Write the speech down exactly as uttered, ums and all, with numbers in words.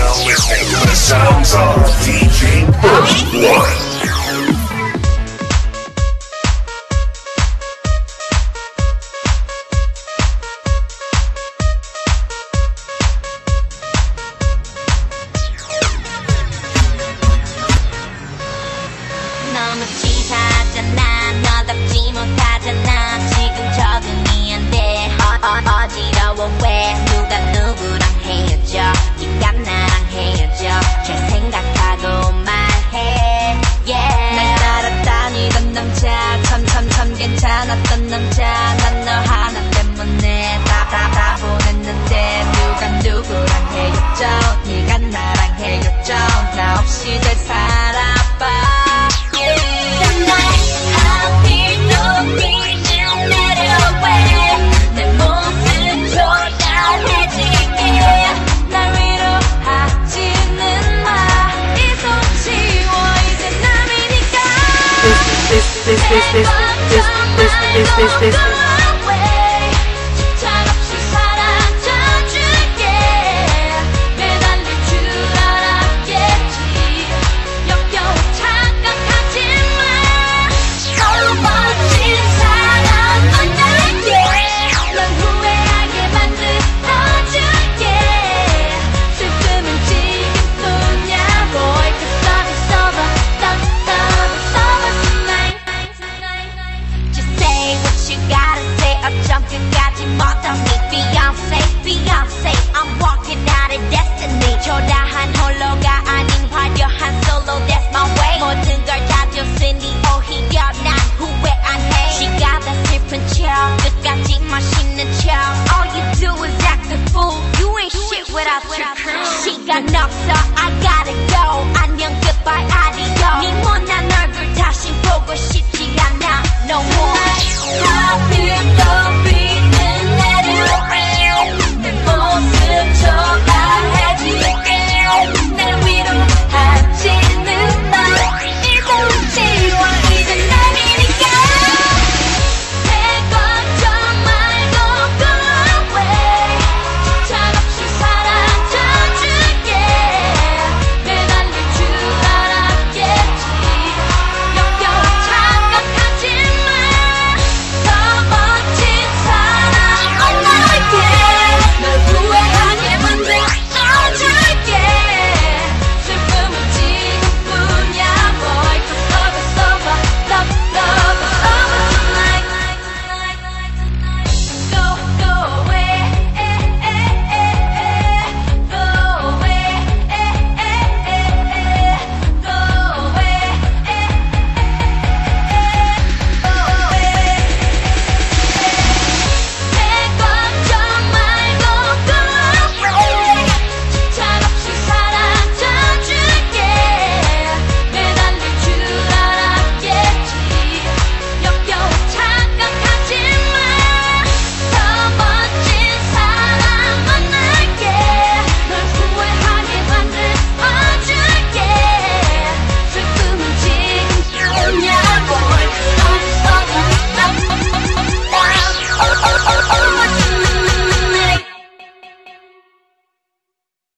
now listening to the sounds of D J First One. 너무 치사하잖아 너답지 못하잖아 지금 적응이 안돼 어, 어, 어지러워 왜 누가 누구랑 헤어져 네가 나랑 헤어져 잘 생각하고 말해 yeah. 날 따라다니던 남자 참 참 참 괜찮았던 남자 난 너 하나 때문에 다 다 다 보냈는데 누가 누구랑 헤어져 네가 나랑 헤어져 나 없이 잘 살아봐 This, this, this, this, this, this, this, this, this, this. 끝까지 못한 네 Beyonce, Beyonce I'm walking out of destiny 초라한 홀로가 아닌 화려한 solo That's my way 모든 걸 다 줬으니 오히려 난 후회 안 해 시가다 슬픈 척 끝까지 멋있는 척 All you do is act a fool You ain't shit without your crew 시간 없어 I gotta go 안녕 goodbye adios 네 못난 얼굴 다시 보고 싶지 않아 No more I feel the beat 내 모습 저